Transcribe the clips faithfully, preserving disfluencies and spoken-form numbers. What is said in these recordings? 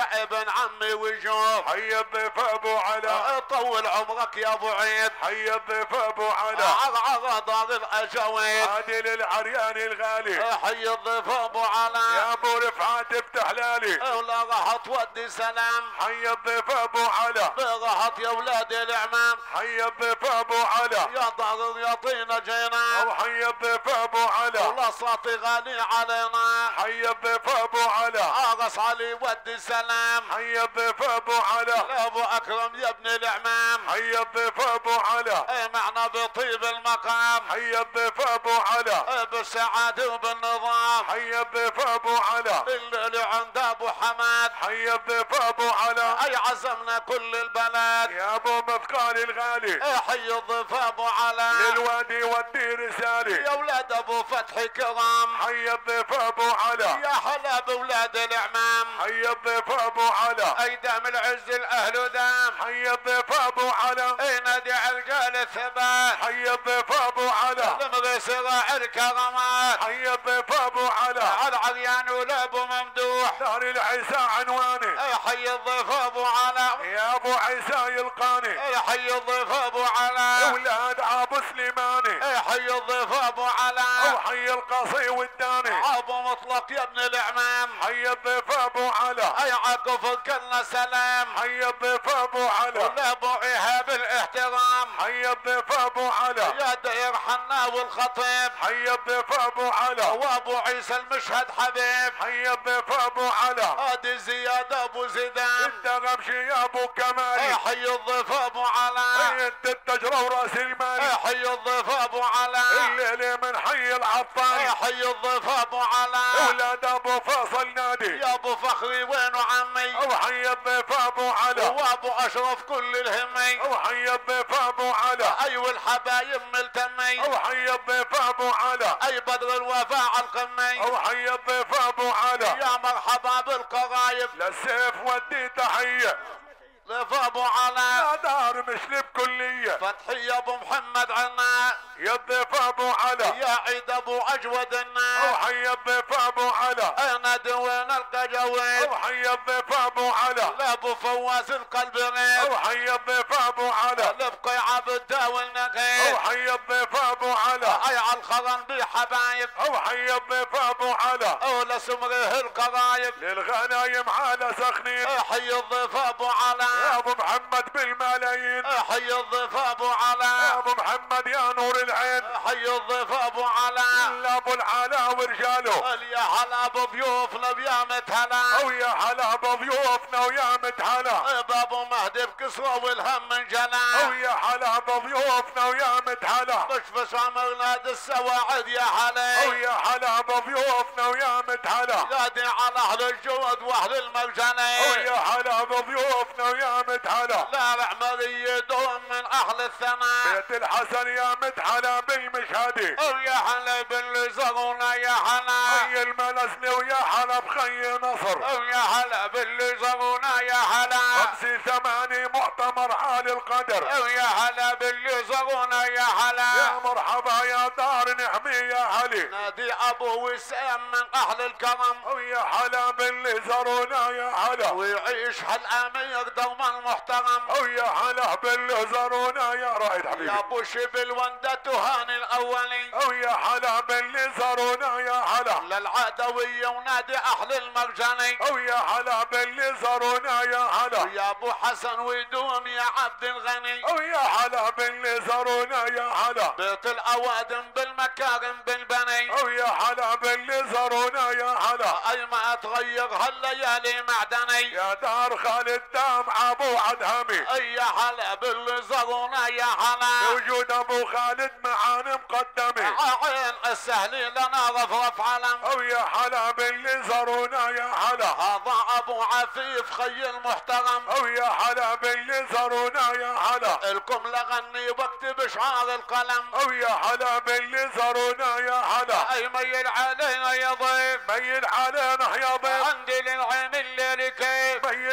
ارجع ابن عمي وشوف. حي الضيف ابو علا. طول عمرك يا ابو عيد. حي الضيف ابو علا. عرعر دار الاجويد. عادل العريان الغالي. حي الضيف ابو علا. يا ابو رفعت افتح لالي. ولا راح تودي سلام. حي الضيف ابو علا. راحت يا ولاد العمام. حي الضيف ابو علا. يا دار يعطينا جينا. او حي الضيف ابو علا. ولا صاطي غالي علينا. حي الضيف ابو علا. اغص علي ودي سلام. حي الضيف ابو علا. ابو اكرم يا ابن العمام. حي الضيف ابو علا. اي معنا بطيب المقام. حي الضيف ابو علا. بالسعادة وبالنظام. حي الضيف ابو علا. اللي عند ابو حماد. حي الضيف ابو علا. اي عزمنا كل البلد. يا ابو مثقال الغالي. اي حي الضيف ابو علا. للوادي ودي رسالي. يا ولاد ابو فتحي كرام. حي الضيف ابو علا. يا حلا بولاد العمام. حي الضيف ابو علا. اي دام العز الاهل ودام. حي الضيف ابو علا. اي نادي رجال الثبات. حي الضيف ابو علا. نبغي صراع الكرامات. حي الضيف ابو علا. على عريان ولابو ممدوح. دار العيسى عنواني. اي حي الضيف ابو علا. يا ابو عيسى يلقاني. اي حي الضيف ابو علا. اولاد ابو سليماني. اي حي الضيف ابو علا. او حي القصي والداني. ابو مطلق يا ابن العمام. حي الضيف ابو علا. اي عقف كلنا سلام. حي الضيف ابو علا. ولا ابو ايهاب الاحترام. حي الضيف ابو علا. يا دير حنا والخطيب. حي الضيف ابو علا. وابو عيسى المشهد حبيب. حي الضيف ابو علا. ادي زياد ابو زيدان. انت غمشي يا ابو كمالي. اي حي الضيف ابو علا. اي انت التجرة وراس المالي. اي حي الضيف ابو علا. الليلة من حي اي العطاري. حي الضيف ابو علا. اولاد ابو فاصل نادي. يا ابو فخري وينو عمي. او حي الضيف ابو علا. وابو اشرف كل الهمي. او حي الضيف ابو علا. ايوه الحبايب ملتمي. او حي الضيف ابو علا. اي بدر الوفاء على القمي. او حي الضيف ابو علا. يا مرحبا بالقرايب. للسيف ودي تحية. ضيف ابو علا. يا دار مشلب كلية. فتحي يا ابو محمد عنا. يا الضيف ابو علا. يا عيد ابو اجود او الناس. حي الضيف ابو علا. انا دوين القجويد. او حي الضيف ابو علا. لابو فواز القلب غيب. او حي الضيف ابو علا. لبقي عبد داول او نقيب. حي الضيف ابو علا. اي على الخرن بحبايب. او حي الضيف ابو علا. او لسمره القرايب. للغنايم على سخنين. اي حي الضيف ابو علا. يا ابو محمد بالملايين. اي حي الضيف ابو يا علا. ابو محمد يا نور العين. حي الضيف ابو علا. ابو العلا ورجاله. يا هلا بضيوفنا بيامة هلا. او يا هلا بضيوفنا ويا متهلا. بابو مهدي بكسرى والهم من او جلا. يا هلا بضيوفنا ويا متهلا. مش بس عمرنا دي السواعد يا او حلي. يا هلا بضيوفنا ويا متهلا. يادي على اهل الجود واهل المرجلة. او يا هلا بضيوفنا ويا متهلا. لا العمرية دوم من اهل الثناء. بيت الحسن يا متهلا بالمشهدي. او يا حلا باللي زغونا يا حلا. خي الملسني ويا هلا بخي نصر. او يا هلا باللي زغونا يا حلا. خمسة ثمانية مؤتمر عالي القدر. او يا هلا باللي زغونا يا حلا. يا مرحبا يا دار نحمي يا علي. نادي ابو وسام من اهل الكرم. او يا هلا باللي زارونا يا هلا. ويعيش هالامير دوما محترم. او يا هلا باللي زارونا يا رائد حبيبي. يا ابو شبل ونده تهاني الاولي. او يا هلا باللي زارونا يا هلا. للعدوية ونادي اهل المرجاني. او يا هلا باللي زارونا يا هلا. يا ابو حسن ويدوم يا عبد الغني. او يا هلا باللي زارونا يا هلا. بيت الاوادم بالمكارم بالبني. او يا هلا باللي زارونا يا هلا. اي ما تغير هالليالي معدني. يا دار خالد دام ابو عدهمي. اي يا هلا باللي زارونا يا هلا. وجود ابو خالد معانا مقدمي. عين السهل لنا رفرف علم. او يا هلا باللي زارونا يا هلا. هذا ابو عفيف خي المحترم. او يا هلا باللي زارونا يا هلا. الكم لغني واكتب شعار القلم. او يا هلا باللي زارونا يا هلا. اي ميل علينا يا ضيف. ميل علينا يا ضيف. عندي للعين الليل كيف. ميل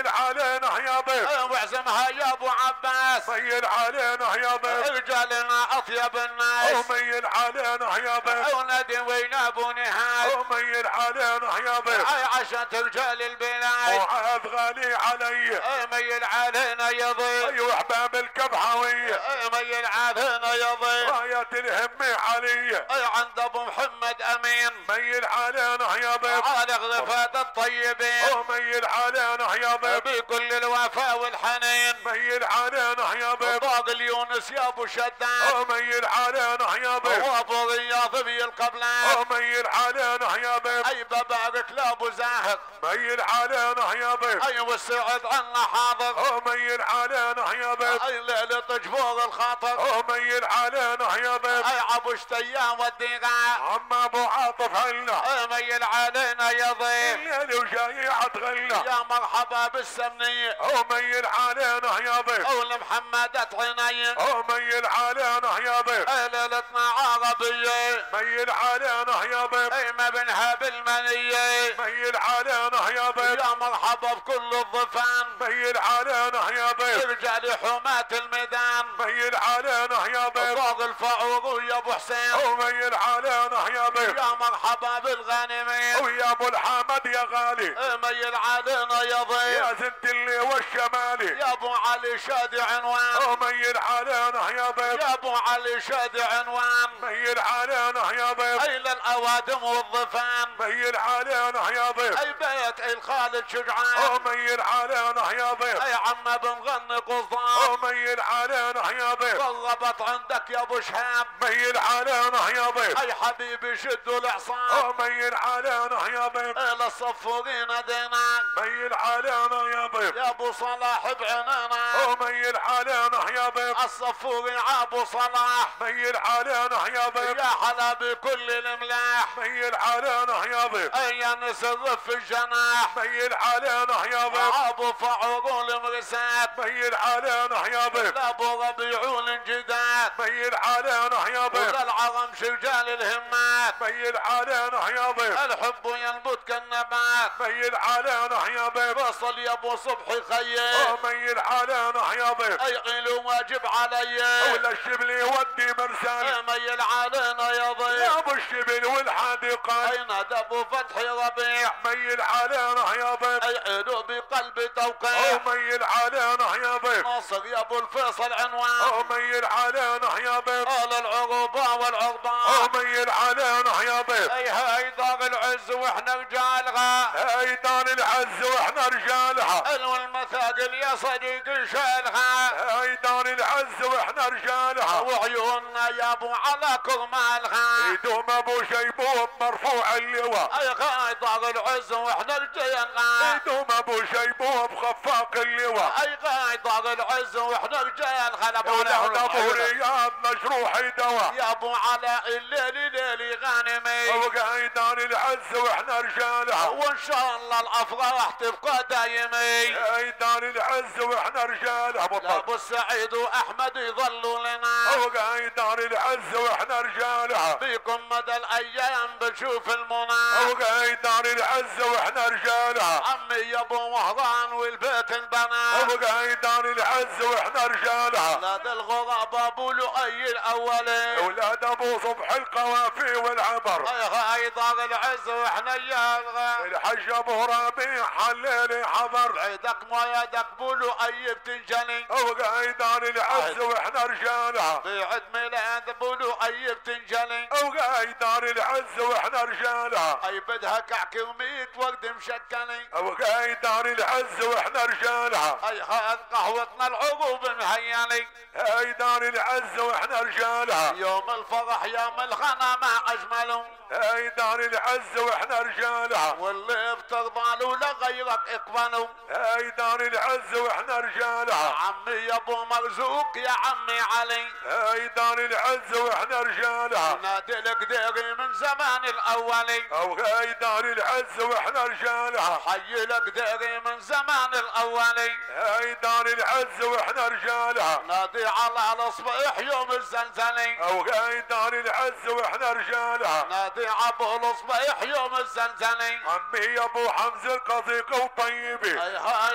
علينا يا ضيف واعزمها يا ابو عباس ميل علينا يا ضيف رجالنا اطيب الناس وميل علينا يا ضيف ونادي وين ابو نهاد وميل علينا يا ضيف اي عشان رجال البلاد وعاد غالي علي ميل علينا يا ضيف ايوه احباب الكبحوية ميل علينا يا ضيف راية الهم علي اي عند ابو محمد امين ميل علينا يا ضيف على غرفات الطيبين وميل علينا يا ضيف بكل الوفاء والحنين ميل علينا يا ضيف طاق اليونس يا ابو شداد وميل علينا يا ضيف وابو رياض بي القبلات وميل علينا يا ضيف اي ببارك لابو زاهر ميل علينا يا ضيف اي والسعد عنا حاضر وميل علينا يا ضيف اي ليلة جفور الخاطر وميل علينا يا ضيف اي عبو شتيا والدقاء عم ابو عاطف عنا اي ميل علينا يا ضيف الليل وجايعة غلة يا مرحبا بالسمنية وميل علينا يا ضيف اول محمد عينين وميل علينا يا ضيف اي ليلتنا عربية ميل علينا يا ضيف اي ما بنها بالمنية ميل علينا يا ضيف يا مرحبا بكل الضفان ميل علينا يا ضيف رجال حماة الميدان ميل علينا يا ضيف فوق الفعور يا ابو حسين وميل علينا يا ضيف يا مرحبا بالغانمين ويا ابو الحمد يا غالي ميل علينا يا ضيف يا زنت اللي والشمالي يا ابو علي شادي عنوان وميل علينا يا ضيف يا ابو علي شادي عنوان ميل علينا يا ضيف اي للاوادم والضفان ميل علينا يا ضيف اي بيت الخالد شجعان وميل علينا يا ضيف اي عم بنغني قصدان وميل علينا يا ضيف طلبت عندك يا ابو شهاب ميل علينا يا ضيف اي حبيبي شدوا الاعصاب وميل علينا يا ضيف اي للصفورين دينا ميل علينا يا ضيف يا ابو صلاح بعيننا وميل علينا يا ضيف الصفوري ابو صلاح ميل علينا يا ضيف يا حلا بكل الملاح ميل علينا يا ضيف اي نسر في الجناح ميل علينا يا ضيف ابو فعور المرسات ميل علينا يا ضيف ابو ربيعون الجداد ميل علينا يا ضيف العظم رجال الهمات ميل علينا يا ضيف الحب ينبت كالنبات ميل علينا يا ضيف وصل يا ابو صبحي خيي ميل علينا يا ضيف اي قيلوا واجب علي ولا الشبل يودي مرسال ميل علينا يا ضيف يا ابو الشبل والحديقه اي نادى ابو فتحي ربيع ميل علينا يا ضيف اي قيلوا بقلبي توقيع ميل علينا يا ضيف ناصر يا ابو الفيصل عنوان ميل علينا يا ضيف قال العروبه والعربان ميل علينا يا ضيف اي هاي دار العز واحنا رجالها هاي دار العز واحنا رجالها الو المثاقل يا صديقي شالها هاي دار العز واحنا رجالها وعيوننا يا ابو على كرمالها يدوم ابو شيبوب مرفوع اللواء اي هاي دار العز واحنا رجالها يدوم ابو شيبوب خفاق اللواء اي هاي دار العز واحنا رجالها ولاد ابو رياض مجروح دواء يا ابو علاء الليلي ليلي غانمي وقاي دار العز واحنا رجالها وان شاء الله الافراح تبقى دايمي هاي دار العز واحنا رجالها لا ابو السعيد واحمد يظلوا لنا وقاي دار العز واحنا رجالها بيكم مدى الايام بشوف المنى وقاي دار العز واحنا رجالها عمي يا ابو وهران والبيت البنات وقاي دار العز واحنا رجالها اولاد الغراب ابو لؤي الاولي اولاد ابو صبح القوافي والعبر اي هاي دار العز واحنا يالغى الحج ابو ربيع حليلي حضر عيدك ما يدك ابو لؤي بتنجلي وقاي دار العز واحنا رجالها بعيد ميلاد ابو لؤي بتنجلي وقاي دار العز واحنا رجالها اي بدها كعك وميت ورد مشكلي وقاي دار العز واحنا رجالها اي هاد قهوتنا العروب مهيالي هاي دار العز واحنا رجالها يوم الفرح يوم الغنى ما اجمله هاي دار العز واحنا رجالها واللي بترضى له لغيرك اقبله هاي دار العز واحنا رجالها عمي يا ابو مرزوق يا عمي علي هاي دار العز واحنا رجالها نادي القديري من زمان الاولي وهاي دار العز واحنا رجالها حي القديري من زمان الاولي هاي دار العز واحنا رجالها نادي على الصبيح يوم الزلزلي وهاي دار العز واحنا رجالها نادي ابو الصبيح يوم الزلزلي عمي يا ابو حمزه القضيق وطيبي اي هاي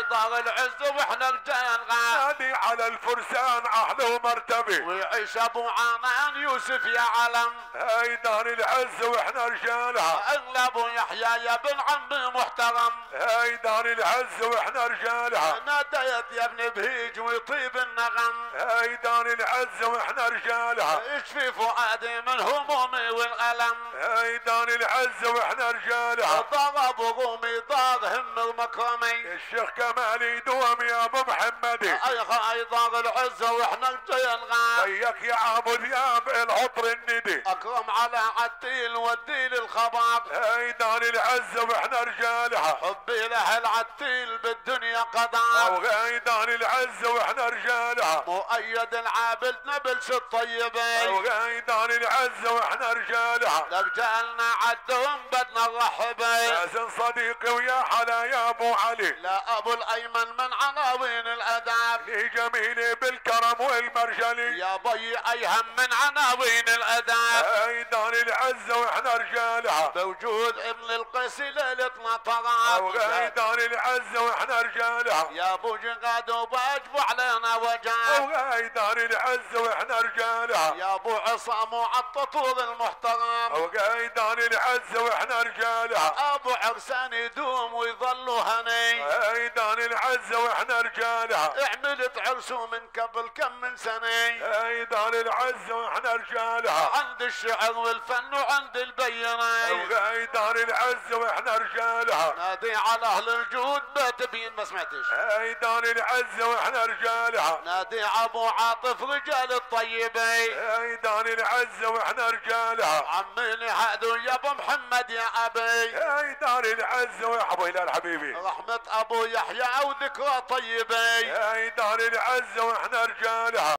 دار العز واحنا رجال غاب. نادي على الفرسان اهل ومرتبه. ويعيش ابو عنان يوسف يا علم. هاي دار العز واحنا رجالها. اغلى ابو يحيى يا بن عمي محترم. هاي دار العز واحنا رجالها. ناديت يا ابن بهيج ويطيب النغم. هاي دار العز واحنا رجالها. اشفي فؤادي من همومي والالم. هاي دار العز واحنا رجالها. ضرب قومي ضار هم المكرمي. الشيخ كمال يدوم يا ابو محمدي. اي خاي دار العز واحنا رجال غاب. وياك يا ابو ذياب العطر الندي. اكرم على عتيل ودي الخبر. هاي دار العز واحنا رجالها. حبي له العتيل بالدنيا قدر. وهاي دار العز واحنا رجالها. مؤيد العابد نبلس الطيبين. وهاي دار العز واحنا رجالها. رجالنا عدهم بدنا نرحبين. حسن صديقي ويا حلا يا ابو علي. لا ابو الايمن من عناوين الاداب. لي جميلي بالكرم والمرجلي. يا بي ايهم من عناوين الاداب. هاي دار العز واحنا رجالها. بوجود ابن القيس ليلتنا طراب. وهاي دار العز واحنا رجالها. يا ابو جقاد وباجبوا علينا وجاب. وهاي دار العز واحنا رجالها. يا ابو عصام وعالتطور المحترم. وهاي دار العز واحنا رجالها. ابو عرسان يدوم ويظلوا هني. هاي دار العز واحنا رجالها. عملت عرسه من قبل كم من سنه. هاي دار العز واحنا رجالها. عند الشعر والفن وعند البينه. وهاي دار العز واحنا رجالها. نادي على اهل الجود بيت بين ما سمعتش. هاي دار العز واحنا رجالها. نادي ابو عاطف رجال الطيبين. هاي دار العز واحنا رجالها. عميني هادو يا ابو محمد يا ابي. هاي دار العز ويا ابو هلال حبيبي. رحمة ابو يحيى وذكرى طيبين. هاي دار العز واحنا رجالها.